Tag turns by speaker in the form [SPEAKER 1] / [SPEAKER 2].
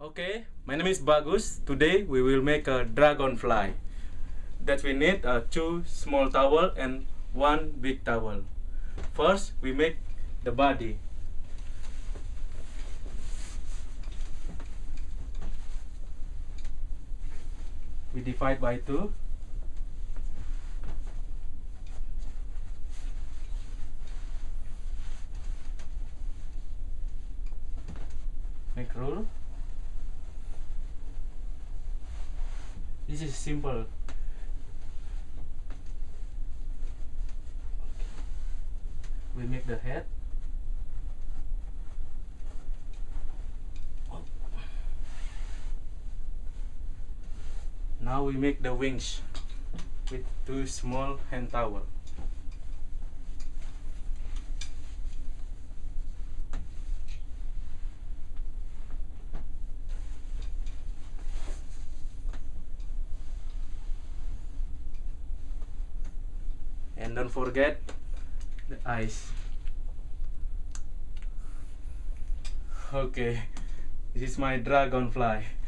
[SPEAKER 1] Okay, my name is Bagus. Today we will make a dragonfly. That we need two small towel and one big towel. First, we make the body. We divide by two. Make rule. This is simple. We make the head. Now we make the wings with two small hand towel. And don't forget the eyes. Okay, this is my dragonfly.